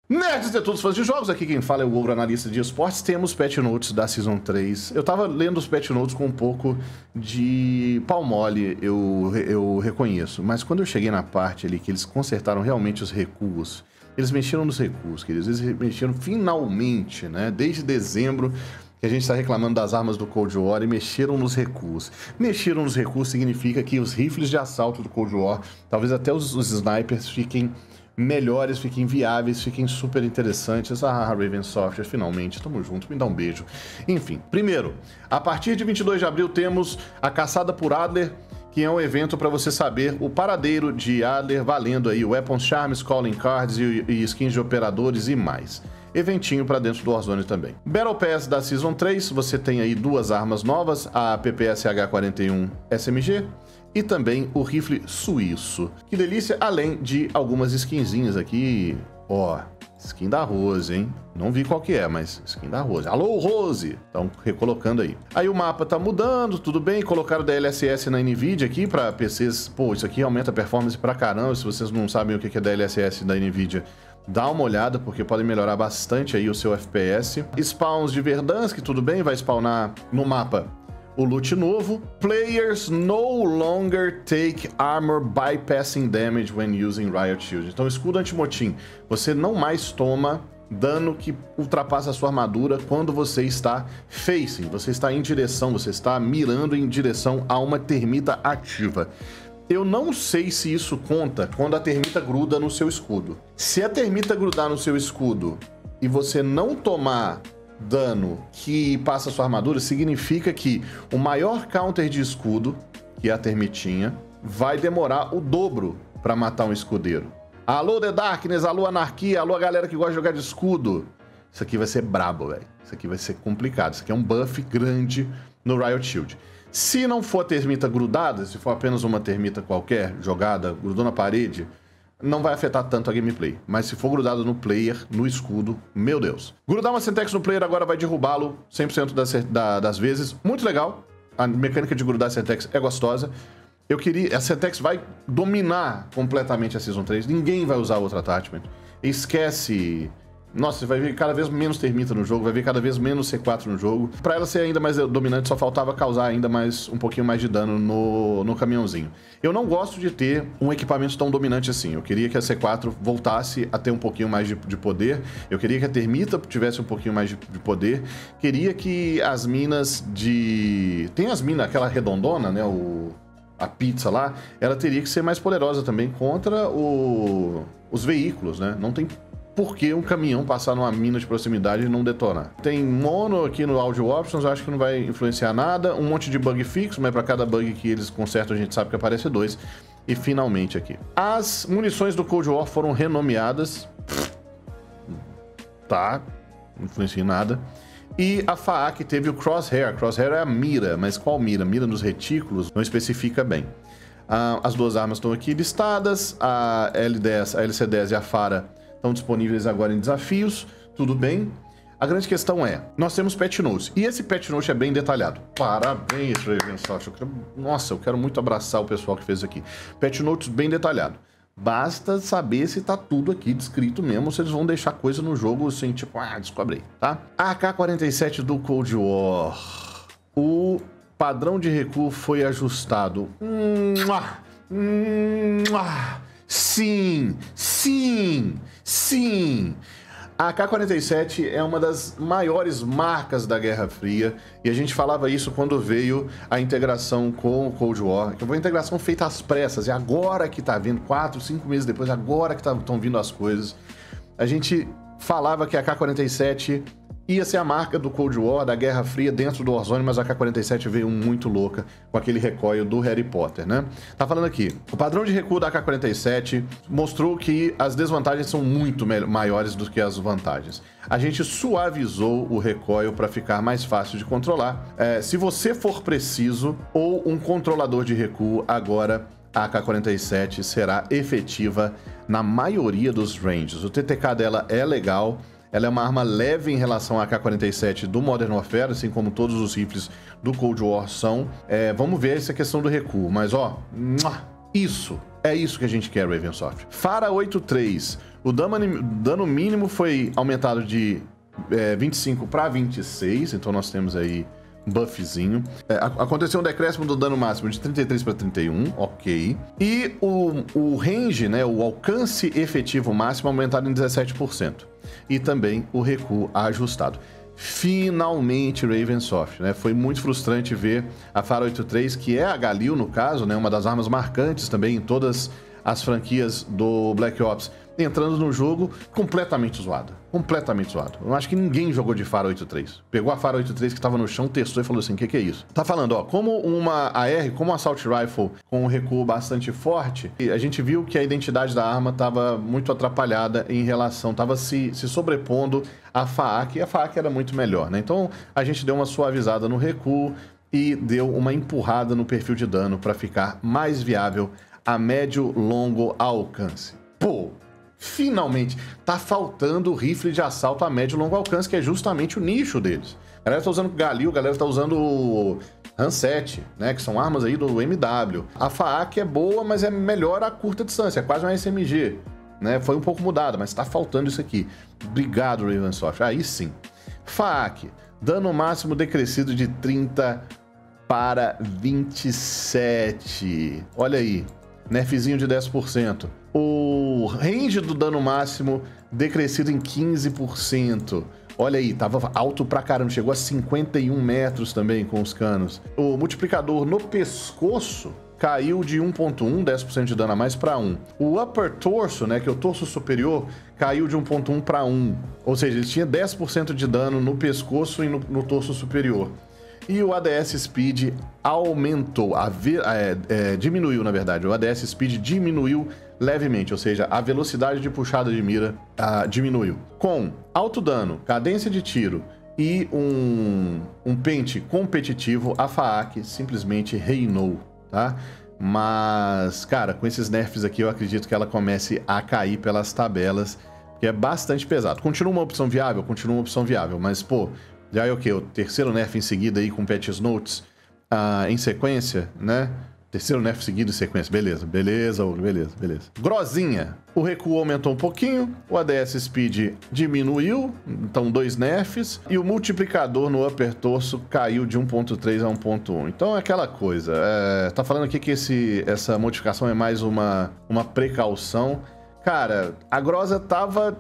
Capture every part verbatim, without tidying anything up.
Nerds de todos os fãs de jogos, aqui quem fala é o Ogro, analista de esportes. Temos patch notes da Season três. Eu tava lendo os patch notes com um pouco de pau mole, eu, eu reconheço. Mas quando eu cheguei na parte ali que eles consertaram realmente os recuos, eles mexeram nos recuos, queridos. Eles mexeram finalmente, né? Desde dezembro que a gente está reclamando das armas do Cold War e mexeram nos recuos. Mexeram nos recuos significa que os rifles de assalto do Cold War, talvez até os, os snipers, fiquem melhores, fiquem viáveis, fiquem super interessantes. Ah, Raven Software, finalmente, tamo junto, me dá um beijo. Enfim, primeiro, a partir de vinte e dois de abril temos a Caçada por Adler, que é um evento para você saber o paradeiro de Adler, valendo aí Weapons, Charms, Calling Cards e, e skins de operadores e mais. Eventinho para dentro do Warzone também. Battle Pass da Season três, você tem aí duas armas novas, a P P S H quarenta e um S M G e também o rifle suíço. Que delícia, além de algumas skinzinhas aqui. Ó, skin da Rose, hein? Não vi qual que é, mas skin da Rose. Alô, Rose! Estão recolocando aí. Aí o mapa tá mudando, tudo bem. Colocaram D L S S na NVIDIA aqui para P Cs. Pô, isso aqui aumenta a performance pra caramba. Se vocês não sabem o que é D L S S da NVIDIA, dá uma olhada, porque pode melhorar bastante aí o seu F P S. Spawns de Verdansk, tudo bem, vai spawnar no mapa o loot novo. Players no longer take armor bypassing damage when using Riot Shield. Então, escudo anti-motim, você não mais toma dano que ultrapassa a sua armadura quando você está facing, você está em direção, você está mirando em direção a uma termita ativa. Eu não sei se isso conta quando a termita gruda no seu escudo. Se a termita grudar no seu escudo e você não tomar dano que passa a sua armadura, significa que o maior counter de escudo, que é a termitinha, vai demorar o dobro para matar um escudeiro. Alô, The Darkness, alô, Anarquia, alô, a galera que gosta de jogar de escudo. Isso aqui vai ser brabo, velho. Isso aqui vai ser complicado. Isso aqui é um buff grande no Riot Shield. Se não for a termita grudada, se for apenas uma termita qualquer, jogada, grudou na parede, não vai afetar tanto a gameplay. Mas se for grudado no player, no escudo, meu Deus. Grudar uma Semtex no player agora vai derrubá-lo cem por cento das, da, das vezes. Muito legal. A mecânica de grudar a Semtex é gostosa. Eu queria... A Semtex vai dominar completamente a Season três. Ninguém vai usar outra attachment. Esquece... Nossa, você vai ver cada vez menos termita no jogo, vai ver cada vez menos C quatro no jogo. Pra ela ser ainda mais dominante, só faltava causar ainda mais um pouquinho mais de dano no, no caminhãozinho. Eu não gosto de ter um equipamento tão dominante assim. Eu queria que a C quatro voltasse a ter um pouquinho mais de, de poder. Eu queria que a termita tivesse um pouquinho mais de, de poder. Queria que as minas de... Tem as minas, aquela redondona, né? O... A pizza lá, ela teria que ser mais poderosa também contra o... os veículos, né? Não tem... Por que um caminhão passar numa mina de proximidade e não detonar? Tem mono aqui no Audio Options, eu acho que não vai influenciar nada. Um monte de bug fixo, mas para cada bug que eles consertam a gente sabe que aparece dois. E finalmente aqui. As munições do Cold War foram renomeadas. Tá, não influencia em nada. E a F A A Q teve o Crosshair. Crosshair é a mira, mas qual mira? Mira nos retículos? Não especifica bem. Ah, as duas armas estão aqui listadas. A L dez, a L C dez e a Fara estão disponíveis agora em desafios, tudo bem. A grande questão é, nós temos patch notes, e esse patch note é bem detalhado. Parabéns, Raven Software. Eu quero... Nossa, eu quero muito abraçar o pessoal que fez aqui. Patch notes bem detalhado. Basta saber se tá tudo aqui descrito mesmo, se eles vão deixar coisa no jogo assim, tipo, ah, descobrei, tá? A A K quarenta e sete do Cold War. O padrão de recuo foi ajustado. Mua! Mua! Sim, sim, sim. A A K quarenta e sete é uma das maiores marcas da Guerra Fria e a gente falava isso quando veio a integração com o Cold War, que foi uma integração feita às pressas e agora que tá vindo, quatro, cinco meses depois, agora que estão tá, vindo as coisas, a gente falava que a A K quarenta e sete ia ser a marca do Cold War, da Guerra Fria dentro do Warzone, mas a A K quarenta e sete veio muito louca com aquele recoil do Harry Potter, né? Tá falando aqui, o padrão de recuo da A K quarenta e sete mostrou que as desvantagens são muito maiores do que as vantagens. A gente suavizou o recoil para ficar mais fácil de controlar. É, se você for preciso ou um controlador de recuo, agora a A K quarenta e sete será efetiva na maioria dos ranges. O T T K dela é legal. Ela é uma arma leve em relação à A K quarenta e sete do Modern Warfare, assim como todos os rifles do Cold War são. É, vamos ver essa questão do recuo, mas ó, isso, É isso que a gente quer, Ravensoft. Fara oito três. O dano, dano mínimo foi aumentado de é, vinte e cinco para vinte e seis, então nós temos aí um buffzinho. É, aconteceu um decréscimo do dano máximo de trinta e três para trinta e um, ok. E o, o range, né, o alcance efetivo máximo aumentado em dezessete por cento. E também o recuo ajustado. Finalmente, Ravensoft, né? Foi muito frustrante ver a Fara oito três, que é a Galil, no caso, né? Uma das armas marcantes também em todas as franquias do Black Ops, entrando no jogo completamente zoada. Completamente zoado. Eu acho que ninguém jogou de Fara oito três. Pegou a Fara oito três que tava no chão, testou e falou assim, o que que é isso? Tá falando, ó, como uma A R, como um Assault Rifle com um recuo bastante forte, a gente viu que a identidade da arma tava muito atrapalhada em relação, tava se, se sobrepondo à F A A C, e a F A A C era muito melhor, né? Então, a gente deu uma suavizada no recuo e deu uma empurrada no perfil de dano para ficar mais viável a médio longo alcance. Pô, finalmente, tá faltando o rifle de assalto a médio e longo alcance, que é justamente o nicho deles. A galera tá usando Galil, a galera tá usando o Hanset, né, que são armas aí do M W. A F A A C é boa, mas é melhor a curta distância, é quase uma S M G, né? Foi um pouco mudada, mas tá faltando isso aqui. Obrigado, Ravensoft. Aí sim. F A A C, dano máximo decrescido de trinta para vinte e sete. Olha aí. Nerfzinho de dez por cento. O range do dano máximo decrescido em quinze por cento. Olha aí, tava alto pra caramba, chegou a cinquenta e um metros também com os canos. O multiplicador no pescoço caiu de um ponto um, dez por cento de dano a mais, para um. O upper torso, né, que é o torso superior, caiu de um ponto um para um. Ou seja, ele tinha dez por cento de dano no pescoço e no, no torso superior. E o A D S Speed aumentou, a ve é, é, diminuiu, na verdade. O A D S Speed diminuiu levemente, ou seja, a velocidade de puxada de mira uh, diminuiu. Com alto dano, cadência de tiro e um, um pente competitivo, a F A A C simplesmente reinou, tá? Mas, cara, com esses nerfs aqui, eu acredito que ela comece a cair pelas tabelas, que é bastante pesado. Continua uma opção viável? Continua uma opção viável, mas, pô... Já é o quê? O terceiro nerf em seguida aí com patch notes uh, em sequência, né? Terceiro nerf seguido em sequência. Beleza, beleza, beleza, beleza. Grosinha. O recuo aumentou um pouquinho, o A D S Speed diminuiu, então dois nerfs, e o multiplicador no upper torso caiu de um ponto três a um ponto um. Então é aquela coisa. É, tá falando aqui que esse, essa modificação é mais uma, uma precaução. Cara, a Groza tava...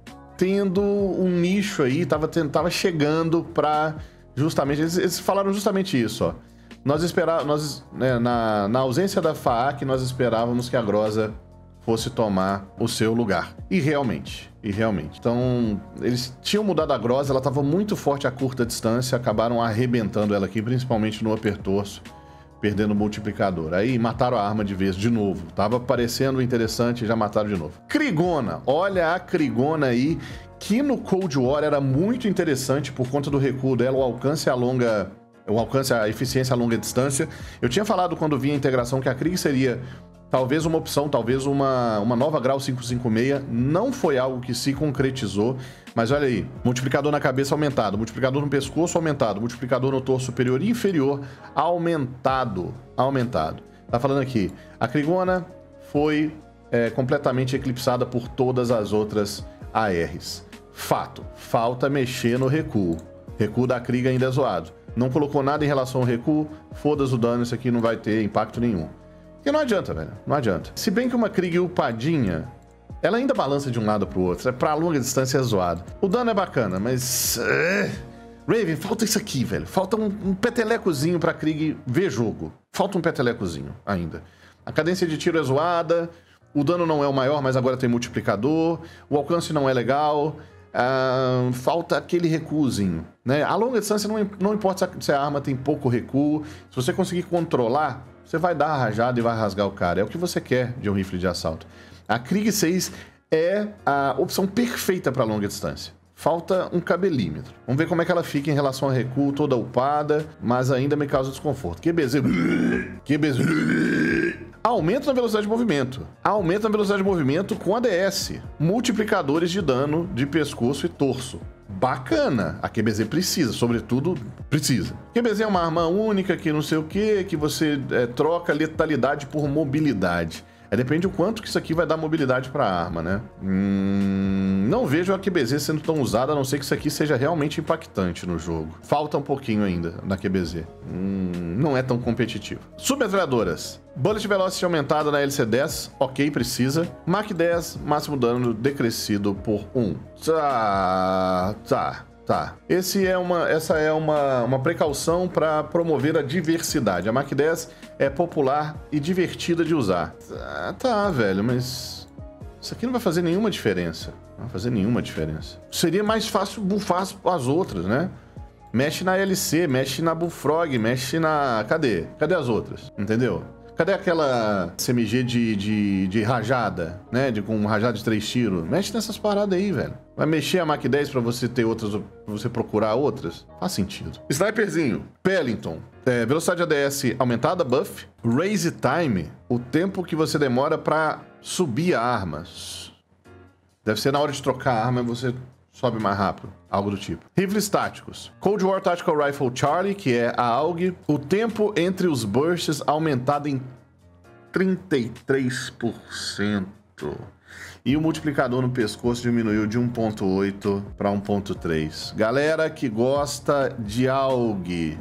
tendo um nicho aí, tava, tava chegando pra justamente... Eles, eles falaram justamente isso, ó. Nós esperávamos... Nós, né, na, na ausência da F A A C, nós esperávamos que a Groza fosse tomar o seu lugar. E realmente, e realmente. Então, eles tinham mudado a Groza, ela tava muito forte a curta distância, acabaram arrebentando ela aqui, principalmente no upper torso, perdendo o multiplicador. Aí mataram a arma de vez de novo. Tava parecendo interessante e já mataram de novo. Krigona. Olha a Krigona aí, que no Cold War era muito interessante por conta do recuo dela, o alcance a longa... o alcance, a eficiência a longa distância. Eu tinha falado quando vi a integração que a Krig seria talvez uma opção, talvez uma, uma nova Grau quinhentos e cinquenta e seis. Não foi algo que se concretizou, mas olha aí, multiplicador na cabeça aumentado, multiplicador no pescoço aumentado, multiplicador no torso superior e inferior aumentado, aumentado. Tá falando aqui, a Krigona foi é, completamente eclipsada por todas as outras A Rs. Fato, falta mexer no recuo. Recuo da Krig ainda é zoado. Não colocou nada em relação ao recuo, foda-se o dano, isso aqui não vai ter impacto nenhum. Porque não adianta, velho, não adianta. Se bem que uma Krig upadinha, ela ainda balança de um lado pro outro, é pra longa distância é zoado. O dano é bacana, mas... Uh... Raven, falta isso aqui, velho. Falta um, um petelecozinho pra Krig ver jogo. Falta um petelecozinho ainda. A cadência de tiro é zoada, o dano não é o maior, mas agora tem multiplicador, o alcance não é legal... Uh, falta aquele recuozinho, né? A longa distância não, não importa se a arma tem pouco recuo, se você conseguir controlar, você vai dar a rajada e vai rasgar o cara. É o que você quer de um rifle de assalto. A Krig seis é a opção perfeita para longa distância. Falta um cabelímetro. Vamos ver como é que ela fica em relação ao recuo, toda upada, mas ainda me causa desconforto. Q B Z... Q B Z... Aumento na velocidade de movimento. Aumento na velocidade de movimento com A D S. Multiplicadores de dano de pescoço e torso. Bacana. A Q B Z precisa, sobretudo, precisa. Q B Z é uma arma única que não sei o que, que você é, troca letalidade por mobilidade. É, depende do quanto que isso aqui vai dar mobilidade pra arma, né? Hum, não vejo a Q B Z sendo tão usada, a não ser que isso aqui seja realmente impactante no jogo. Falta um pouquinho ainda na Q B Z. Hum, não é tão competitivo. Submetralhadoras. Bullet Velocity aumentada na L C dez, ok, precisa. Mach dez, máximo dano decrescido por um. Tá, tá. Tá, Esse é uma, essa é uma, uma precaução para promover a diversidade. A Mach dez é popular e divertida de usar. Ah, tá, velho, mas isso aqui não vai fazer nenhuma diferença. Não vai fazer nenhuma diferença. Seria mais fácil bufar as outras, né? Mexe na L C, mexe na Bullfrog, mexe na... Cadê? Cadê as outras? Entendeu? Cadê aquela C M G de, de, de rajada, né? De, com um rajada de três tiros? Mexe nessas paradas aí, velho. Vai mexer a Mach dez pra você ter outras, pra você procurar outras? Faz sentido. Sniperzinho. Pellington. É, velocidade A D S aumentada, buff. Raise time. O tempo que você demora pra subir armas. Deve ser na hora de trocar a arma, você sobe mais rápido. Algo do tipo. Rifles táticos. Cold War Tactical Rifle Charlie, que é a A U G. O tempo entre os bursts aumentado em trinta e três por cento. E o multiplicador no pescoço diminuiu de um ponto oito para um ponto três. Galera que gosta de A U G.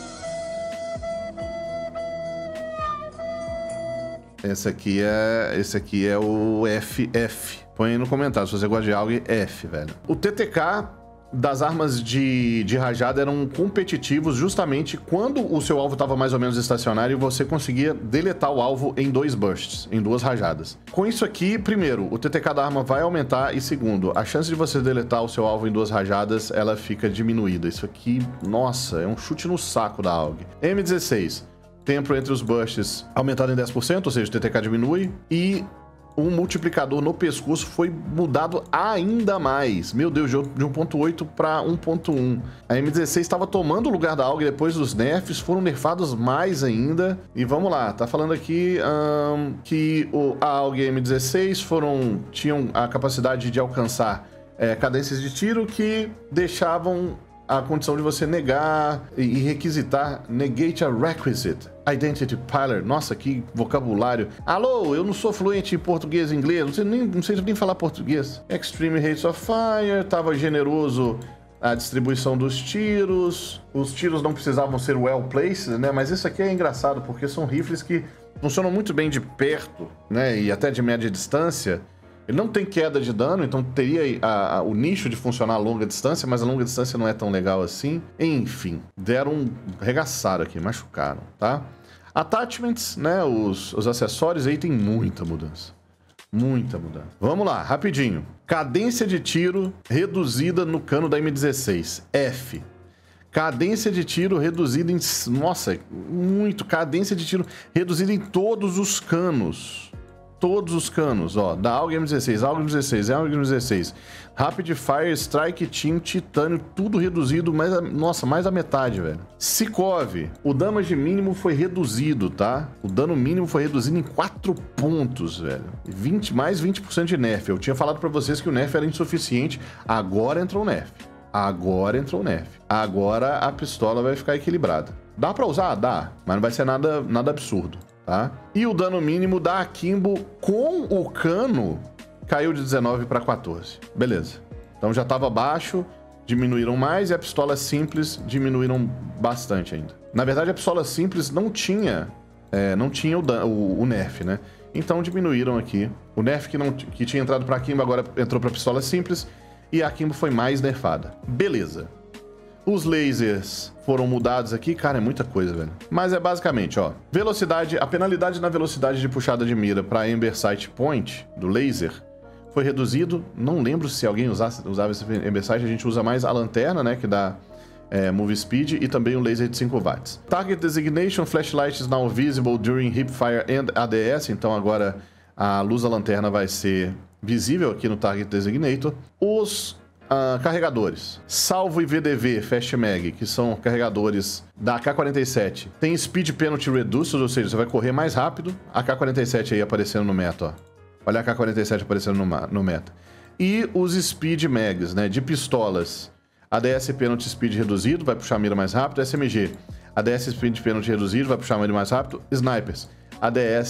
Esse aqui é, esse aqui é o F F. Põe aí no comentário se você gosta de A U G, F, velho. O T T K das armas de, de rajada eram competitivos justamente quando o seu alvo estava mais ou menos estacionário e você conseguia deletar o alvo em dois bursts, em duas rajadas. Com isso aqui, primeiro, o T T K da arma vai aumentar e segundo, a chance de você deletar o seu alvo em duas rajadas, ela fica diminuída. Isso aqui, nossa, é um chute no saco da A U G. M dezesseis, tempo entre os bursts aumentado em dez por cento, ou seja, o T T K diminui e... um multiplicador no pescoço foi mudado ainda mais. Meu Deus, de um ponto oito para um ponto um. A M dezesseis estava tomando o lugar da A U G depois dos nerfs, foram nerfados mais ainda. E vamos lá, tá falando aqui um, que o, a A U G e a M dezesseis foram, tinham a capacidade de alcançar é, cadências de tiro que deixavam a condição de você negar e requisitar negate a requisite identity pillar. Nossa, que vocabulário. Alô, eu não sou fluente em português e inglês, não sei nem, não sei nem falar português. Extreme rates of fire, tava generoso a distribuição dos tiros, os tiros não precisavam ser well placed, né? Mas isso aqui é engraçado, porque são rifles que funcionam muito bem de perto, né? E até de média distância. Ele não tem queda de dano, então teria a, a, o nicho de funcionar a longa distância, mas a longa distância não é tão legal assim. Enfim, deram um regaçaram aqui, machucaram, tá? Attachments, né, os, os acessórios aí tem muita mudança. Muita mudança. Vamos lá, rapidinho. Cadência de tiro reduzida no cano da M dezesseis. F. Cadência de tiro reduzida em... Nossa, muito. Cadência de tiro reduzida em todos os canos. Todos os canos, ó, da A U G M dezesseis, A U G M dezesseis, A U G M dezesseis, Rapid Fire, Strike Team, Titânio, tudo reduzido, mais a, nossa, mais a metade, velho. Sikov, o damage mínimo foi reduzido, tá? O dano mínimo foi reduzido em quatro pontos, velho. vinte, mais vinte por cento de nerf. Eu tinha falado pra vocês que o nerf era insuficiente, agora entrou o nerf. Agora entrou o nerf. Agora a pistola vai ficar equilibrada. Dá pra usar? Dá, mas não vai ser nada, nada absurdo. Tá? E o dano mínimo da Akimbo com o cano caiu de dezenove para quatorze. Beleza. Então já estava baixo, diminuíram mais e a pistola simples diminuíram bastante ainda. Na verdade, a pistola simples não tinha, é, não tinha o, o, o nerf, né? Então diminuíram aqui. O nerf que, não, que tinha entrado para Akimbo agora entrou para pistola simples e a Akimbo foi mais nerfada. Beleza. Os lasers foram mudados aqui. Cara, é muita coisa, velho. Mas é basicamente, ó. Velocidade, a penalidade na velocidade de puxada de mira para Ember Sight Point, do laser, foi reduzido. Não lembro se alguém usasse, usava esse Ember Sight. A gente usa mais a lanterna, né, que dá é, Move Speed, e também o laser de cinco watts. Target Designation, Flashlight is now visible during Hipfire and A D S. Então agora a luz da lanterna vai ser visível aqui no Target Designator. Os... Uh, carregadores. Salvo e V D V Fast Mag, que são carregadores da A K quarenta e sete, tem Speed Penalty Reduced, ou seja, você vai correr mais rápido. A K quarenta e sete aí aparecendo no meta, ó. Olha a A K quarenta e sete aparecendo no, no meta. E os Speed Mags, né, de pistolas. A D S Penalty Speed reduzido, vai puxar a mira mais rápido. S M G, A D S Speed Penalty reduzido, vai puxar a mira mais rápido. Snipers, A D S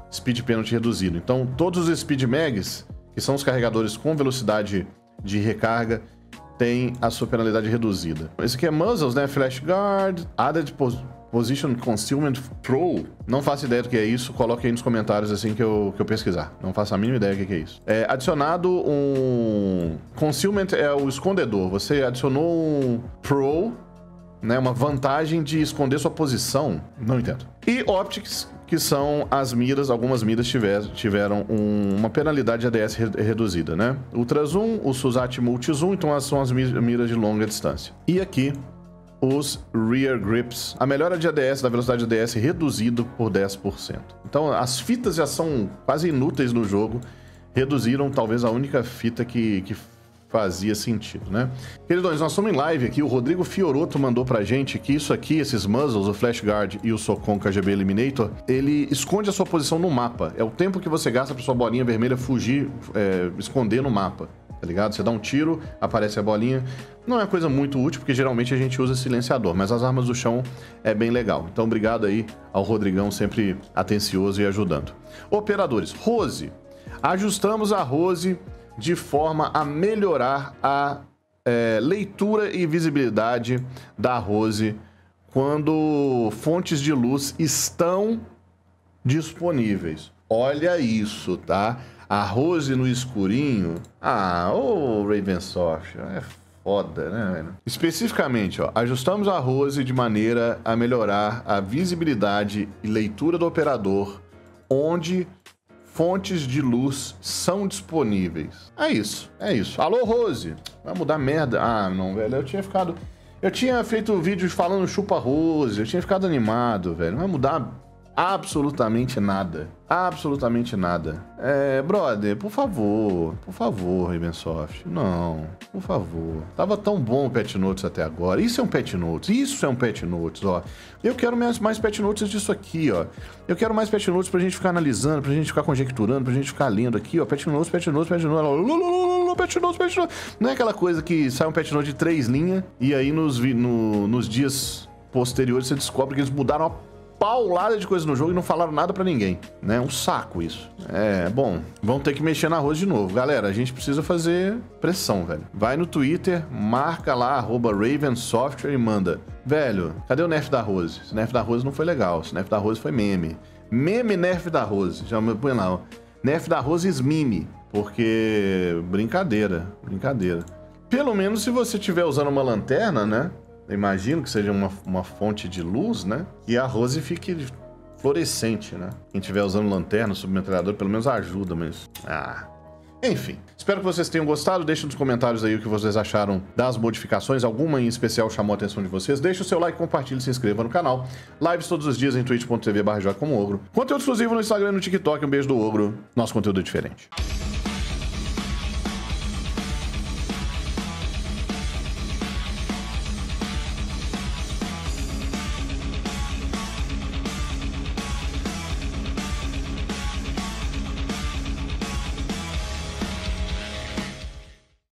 speed penalty reduzido. Então, todos os speed mags, que são os carregadores com velocidade de recarga, tem a sua penalidade reduzida. Esse aqui é muzzles, né? Flash guard, added pos position concealment pro. Não faço ideia do que é isso. Coloque aí nos comentários assim que eu, que eu pesquisar. Não faço a mínima ideia do que é isso. É, adicionado um... Concealment é o escondedor. Você adicionou um pro, né? Uma vantagem de esconder sua posição. Não entendo. E optics, que são as miras, algumas miras tiver, tiveram um, uma penalidade de A D S re, reduzida, né? Ultra Zoom, o Susat Multi Zoom, então essas são as miras de longa distância. E aqui, os Rear Grips, a melhora de A D S, da velocidade de A D S reduzido por dez por cento. Então as fitas já são quase inúteis no jogo, reduziram talvez a única fita que... que fazia sentido, né? Queridões, nós estamos em live aqui, o Rodrigo Fioroto mandou pra gente que isso aqui, esses muzzles, o Flash Guard e o Socon K G B Eliminator, ele esconde a sua posição no mapa. É o tempo que você gasta pra sua bolinha vermelha fugir, é, esconder no mapa, tá ligado? Você dá um tiro, aparece a bolinha. Não é uma coisa muito útil, porque geralmente a gente usa silenciador, mas as armas do chão é bem legal. Então, obrigado aí ao Rodrigão, sempre atencioso e ajudando. Operadores, Rose. Ajustamos a Rose de forma a melhorar a é, leitura e visibilidade da Rose quando fontes de luz estão disponíveis. Olha isso, tá? A Rose no escurinho. Ah, ô oh, Ravensoft, é foda, né, velho? Especificamente, ó, ajustamos a Rose de maneira a melhorar a visibilidade e leitura do operador onde fontes de luz são disponíveis. É isso, é isso. Alô, Rose. Vai mudar merda. Ah, não, velho. Eu tinha ficado... Eu tinha feito vídeos falando chupa Rose. Eu tinha ficado animado, velho. Não vai mudar absolutamente nada. Absolutamente nada. É, brother, por favor. Por favor, Ravensoft. Não, por favor. Tava tão bom o Patch Notes até agora. Isso é um Patch Notes. Isso é um Patch Notes, ó. Eu quero mais, mais Patch Notes disso aqui, ó. Eu quero mais Patch Notes pra gente ficar analisando, pra gente ficar conjecturando, pra gente ficar lendo aqui, ó. Patch Notes, Patch Notes, Patch Notes. Patch Notes, Patch Notes. Não é aquela coisa que sai um Patch Note de três linhas e aí nos, no, nos dias posteriores você descobre que eles mudaram a paulada de coisa no jogo e não falaram nada pra ninguém, né? Um saco isso. É, bom, vamos ter que mexer na Rose de novo. Galera, a gente precisa fazer pressão, velho. Vai no Twitter, marca lá, arroba Ravensoftware e manda. Velho, cadê o nerf da Rose? Esse nerf da Rose não foi legal. Esse nerf da Rose foi meme. Meme nerf da Rose. Já me põe lá, ó. Nerf da Rose esmime. Porque... Brincadeira, brincadeira. Pelo menos se você estiver usando uma lanterna, né? Eu imagino que seja uma, uma fonte de luz, né? E a Rose fique fluorescente, né? Quem estiver usando lanterna, submetralhador, pelo menos ajuda, mas... Ah... Enfim, espero que vocês tenham gostado. Deixe nos comentários aí o que vocês acharam das modificações. Alguma em especial chamou a atenção de vocês. Deixe o seu like, compartilhe, se inscreva no canal. Lives todos os dias em twitch ponto tv barra joga como ogro. Conteúdo exclusivo no Instagram e no TikTok. Um beijo do ogro. Nosso conteúdo é diferente.